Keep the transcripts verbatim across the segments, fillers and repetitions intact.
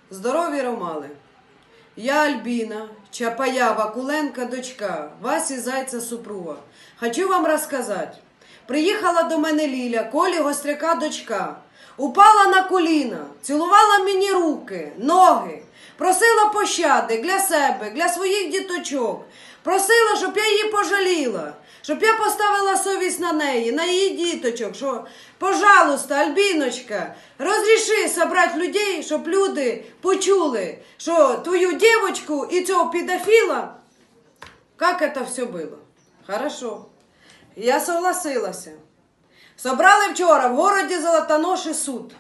Здорові ромали. Я Альбина, Чапая, Вакуленко, дочка, Васі Зайця супруга. Хочу вам розказати. Приїхала до мене Ліля, Колі Гостряка дочка. Упала на коліна, цілувала мені руки, ноги. Просила пощади для себе, для своїх діточок. Просила, щоб я її пожаліла, щоб я поставила совість на неї, на її діточок. Що, пожалуйста, Альбіночка, розріши зібрати людей, щоб люди почули, що твою дівочку і цього педофіла, як це все було. Хорошо. Я согласилася. Собрали вчора в городі Золотоноші суд.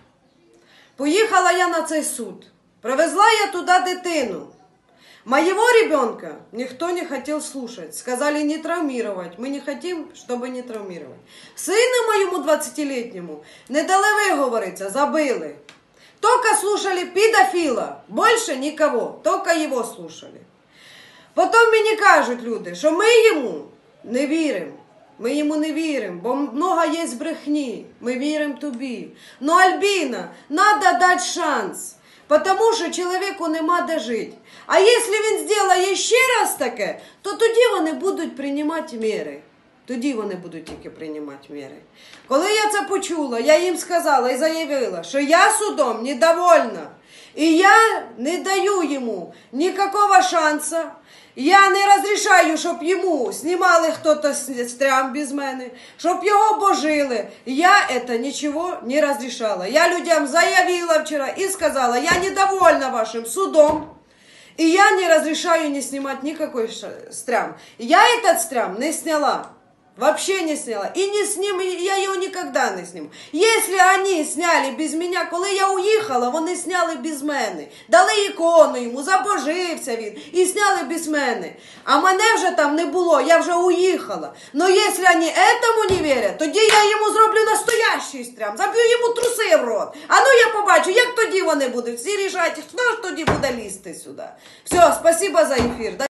Поїхала я на цей суд. Привезла я туди дитину. Моего ребенка никто не хотел слушать. Сказали не травмировать. Мы не хотим, чтобы не травмировать. Сыну моему двадцатилетнему не дали выговориться, забыли. Только слушали педофила. Больше никого. Только его слушали. Потом мені кажуть люди, що ми йому не віримо. Ми йому не віримо, бо много є брехні. Ми віримо тобі. Но, Альбіна, надо дати шанс. Потому що чоловіку нема де жити. А якщо він зробить ще раз таке, то тоді вони будуть приймати міри. Тоді вони будуть тільки приймати міри. Коли я це почула, я їм сказала і заявила, що я судом недовольна. І я не даю йому ніякого шансу. Я не розрішаю, щоб йому знімали хтось стрям без мене, щоб його божили. Я це нічого не розрішала. Я людям заявила вчора і сказала, я недовольна вашим судом. І я не розрішаю не знімати ніякий стрям. Я этот стрям не сняла. Вообще не сняла. И не сниму, я его никогда не сниму. Если они сняли без меня, коли я уїхала, вони сняли без мене. Дали ікону йому, забожився він і сняли без мене. А мене вже там не було, я вже уїхала. Но если они этому не вірять, тоді я йому зроблю настоящий стрям, заб'ю йому труси в рот. А ну я побачу, як тоді вони будуть всі рішати, хто ж тоді буде лізти сюди. Все, спасибо за ефір.